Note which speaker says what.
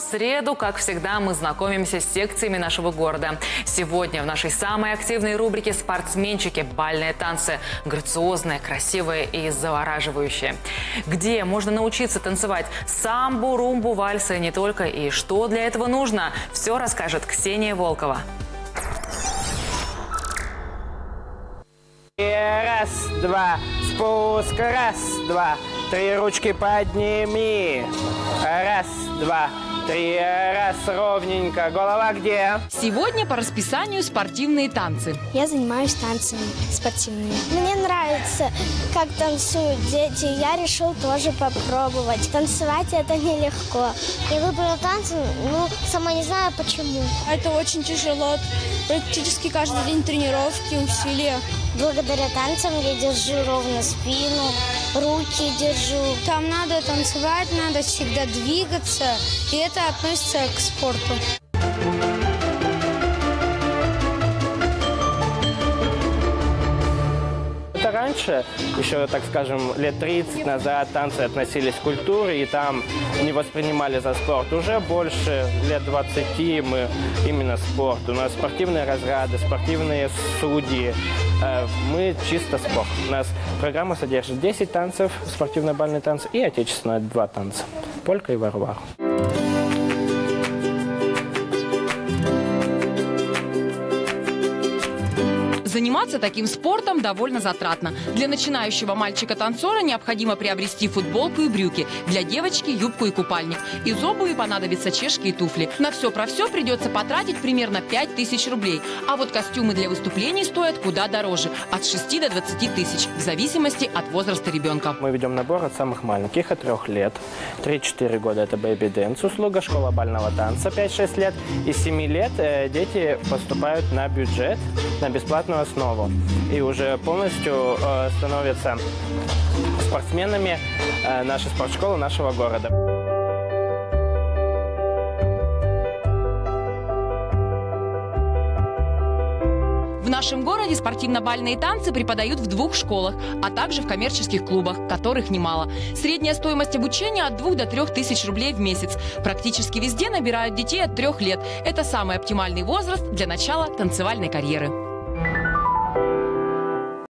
Speaker 1: среду, как всегда, мы знакомимся с секциями нашего города. Сегодня в нашей самой активной рубрике «Спортсменчики» бальные танцы. Грациозные, красивые и завораживающие. Где можно научиться танцевать самбу, румбу, вальсы и не только. И что для этого нужно, все расскажет Ксения Волкова.
Speaker 2: Раз, два, спуск, раз, два, три, ручки подними. Раз, два, три, раз, ровненько. Голова где?
Speaker 3: Сегодня по расписанию спортивные танцы.
Speaker 4: Я занимаюсь танцами спортивными. Мне нравится, как танцуют дети. Я решил тоже попробовать. Танцевать это нелегко. Я выбрала танцы, сама не знаю почему.
Speaker 5: Это очень тяжело. Практически каждый день тренировки, усилия.
Speaker 4: Благодаря танцам я держу ровно спину, руки держу.
Speaker 5: Там надо танцевать, надо всегда двигаться, и это относится к спорту.
Speaker 2: Это раньше, еще, так скажем, лет 30 назад танцы относились к культуре, и там не воспринимали за спорт. Уже больше лет 20 мы именно спорт. У нас спортивные разряды, спортивные судьи. Мы чисто спорт. У нас программа содержит 10 танцев, спортивно-бальные танцы и отечественные 2 танца. Полька и варвар.
Speaker 3: Заниматься таким спортом довольно затратно. Для начинающего мальчика-танцора необходимо приобрести футболку и брюки. Для девочки – юбку и купальник. Из обуви понадобятся чешки и туфли. На все про все придется потратить примерно 5000 рублей. А вот костюмы для выступлений стоят куда дороже – от 6 до 20 тысяч, в зависимости от возраста ребенка.
Speaker 2: Мы ведем набор от самых маленьких, от 3 лет. 3-4 года – это бэйби-дэнс услуга, школа бального танца 5-6 лет. И 7 лет дети поступают на бюджет, на бесплатную основу. И уже полностью становятся спортсменами нашей спортшколы нашего города.
Speaker 3: В нашем городе спортивно-бальные танцы преподают в 2 школах, а также в коммерческих клубах, которых немало. Средняя стоимость обучения от 2 до 3 тысяч рублей в месяц. Практически везде набирают детей от 3 лет. Это самый оптимальный возраст для начала танцевальной карьеры.